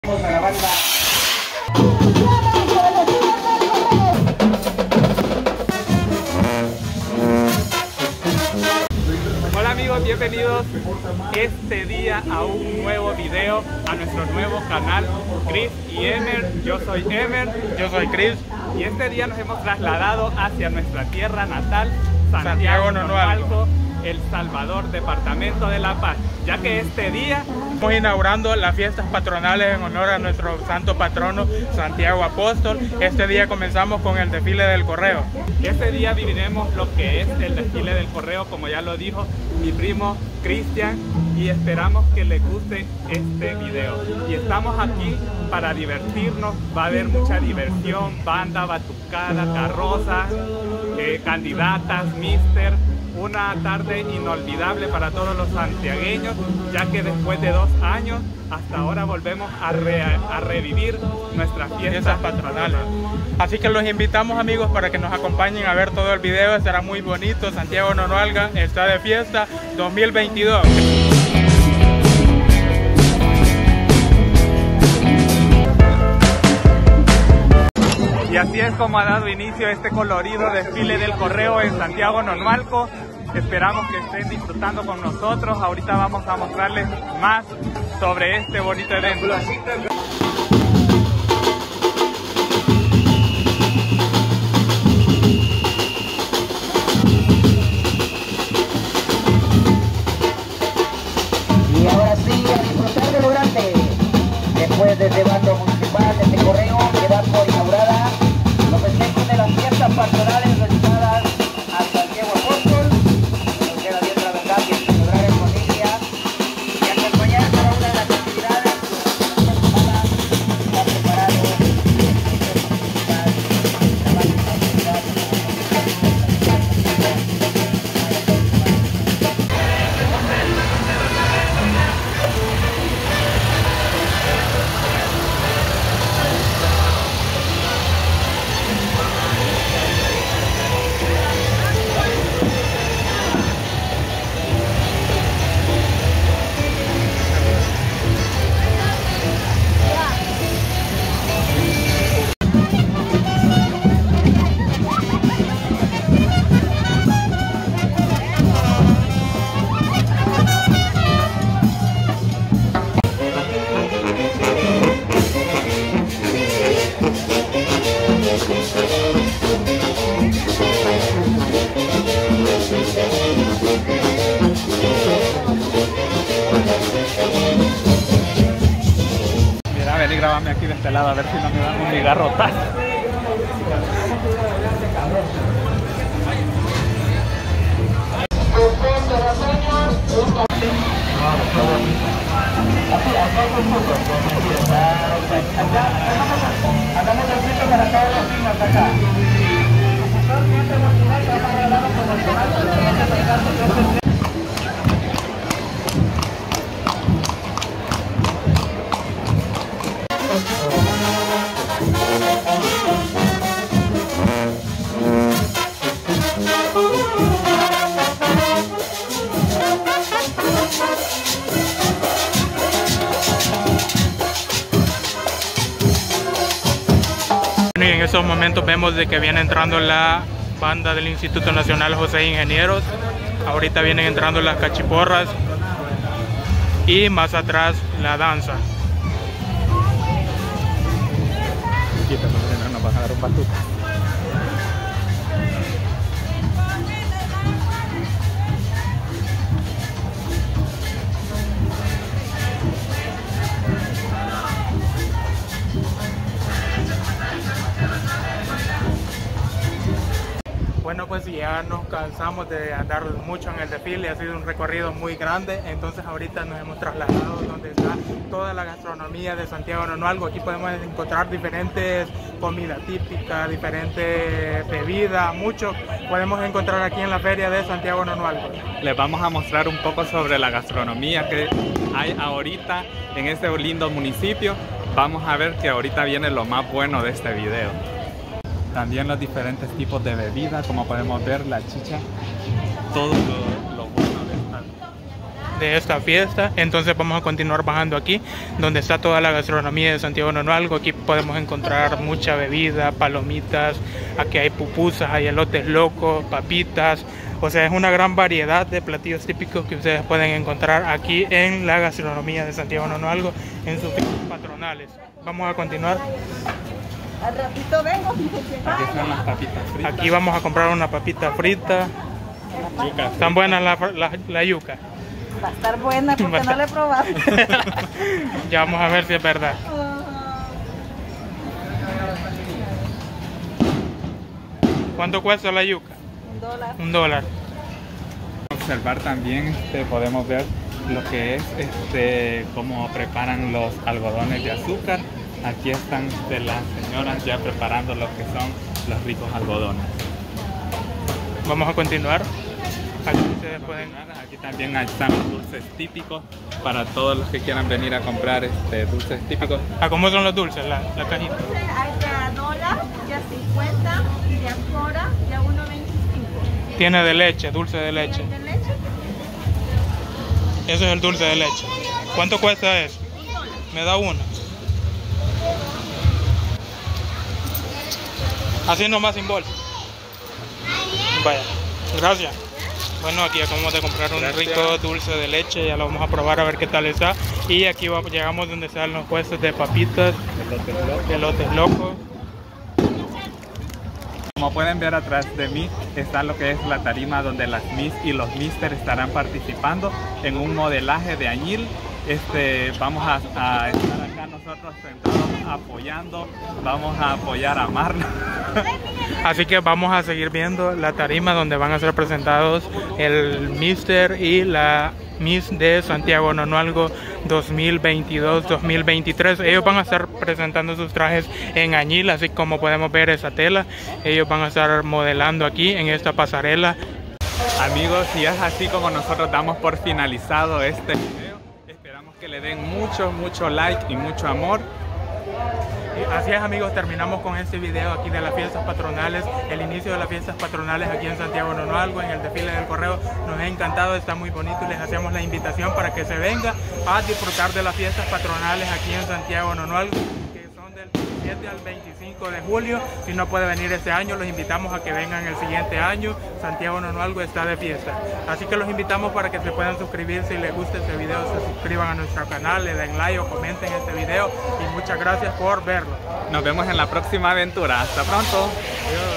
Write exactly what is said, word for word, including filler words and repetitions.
A la banda. Hola amigos, bienvenidos este día a un nuevo video, a nuestro nuevo canal Chris y Emer. Yo soy Emer, yo soy Chris, y este día nos hemos trasladado hacia nuestra tierra natal, Santiago, Santiago Nonualco, El Salvador, departamento de La Paz, ya que este día estamos inaugurando las fiestas patronales en honor a nuestro santo patrono Santiago Apóstol. Este día comenzamos con el desfile del correo. Este día viviremos lo que es el desfile del correo, como ya lo dijo mi primo Cristian, y esperamos que les guste este video. Y estamos aquí para divertirnos, va a haber mucha diversión, banda, batucada, carroza, eh, candidatas, mister. Una tarde inolvidable para todos los santiagueños, ya que después de dos años hasta ahora volvemos a, re, a revivir nuestras fiestas, fiestas patronales. Así que los invitamos, amigos, para que nos acompañen a ver todo el video. Será muy bonito. Santiago Nonualco está de fiesta dos mil veintidós. Y así es como ha dado inicio este colorido desfile del correo en Santiago Nonualco. Esperamos que estén disfrutando con nosotros. Ahorita vamos a mostrarles más sobre este bonito evento. Y ahora sí, a disfrutar de lo grande. Después de este bando municipal, de este correo, queda por inaugurada los festejos de las fiestas patronales realizadas a Santiago Apóstol. Nos queda bien trabajar y celebrar en familia y acompañar cada una de las actividades que la semana está preparado. Mira, ven y grábame aquí de este lado a ver si no me dan un cigarrotazo. Hagamos el grito para todos los niños acá. Y en estos momentos vemos de que viene entrando la banda del Instituto Nacional José Ingenieros. Ahorita vienen entrando las cachiporras y más atrás la danza. Nos van a dar un batuta. Bueno, pues ya nos cansamos de andar mucho en el desfile, ha sido un recorrido muy grande, entonces ahorita nos hemos trasladado donde está toda la gastronomía de Santiago Nonualco. Aquí podemos encontrar diferentes comidas típicas, diferentes bebidas, mucho podemos encontrar aquí en la feria de Santiago Nonualco. Les vamos a mostrar un poco sobre la gastronomía que hay ahorita en este lindo municipio. Vamos a ver que ahorita viene lo más bueno de este video. También los diferentes tipos de bebidas, como podemos ver, la chicha, todo lo, lo bueno de esta de esta fiesta. Entonces vamos a continuar bajando aquí, donde está toda la gastronomía de Santiago Nonualco. Aquí podemos encontrar mucha bebida, palomitas, aquí hay pupusas, hay elotes locos, papitas. O sea, es una gran variedad de platillos típicos que ustedes pueden encontrar aquí en la gastronomía de Santiago Nonualco en sus fiestas patronales. Vamos a continuar. Al ratito vengo. Aquí están las papitas fritas. Aquí vamos a comprar una papita frita. Yuca. ¿Están buenas la, la, la yuca? Va a estar buena porque no la he probado. Ya vamos a ver si es verdad. ¿Cuánto cuesta la yuca? Un dólar. Un dólar. Observar también, este, podemos ver lo que es este, cómo preparan los algodones de azúcar. Aquí están de las señoras ya preparando lo que son los ricos algodones. Vamos a continuar. Aquí ustedes pueden... Aquí también están los dulces típicos para todos los que quieran venir a comprar este, dulces típicos. ¿A cómo son los dulces? La, la cajita. Hay de a dólar, de a cincuenta, de a cora, de a uno veinticinco. Tiene de leche, dulce de leche. ¿De leche? Ese es el dulce de leche. ¿Cuánto cuesta eso? Me da uno. Así nomás sin bolsa. Vaya, gracias. Bueno, aquí acabamos de comprar un Gracias. rico dulce de leche, ya lo vamos a probar a ver qué tal está. Y aquí vamos, llegamos donde están los puestos de papitas, Elotes locos. elotes locos. Como pueden ver atrás de mí está lo que es la tarima donde las Miss y los Mister estarán participando en un modelaje de añil. Este, vamos a, a estar acá nosotros sentados apoyando, vamos a apoyar a Marna. Así que vamos a seguir viendo la tarima donde van a ser presentados el Mister y la Miss de Santiago Nonualco dos mil veintidós dos mil veintitrés. Ellos van a estar presentando sus trajes en añil, así como podemos ver esa tela. Ellos van a estar modelando aquí en esta pasarela. Amigos, y es así como nosotros damos por finalizado este video. Esperamos que le den mucho, mucho like y mucho amor. Así es, amigos, terminamos con este video aquí de las fiestas patronales, el inicio de las fiestas patronales aquí en Santiago Nonualco, en el desfile del correo. Nos ha encantado, está muy bonito y les hacemos la invitación para que se venga a disfrutar de las fiestas patronales aquí en Santiago Nonualco, que son del siete al veinticinco de julio. Si no puede venir este año, los invitamos a que vengan el siguiente año. Santiago Nonualco está de fiesta, así que los invitamos para que se puedan suscribir. Si les gusta este video, se suscriban a nuestro canal, le den like o comenten este video, y muchas gracias por verlo. Nos vemos en la próxima aventura. Hasta pronto. Adiós.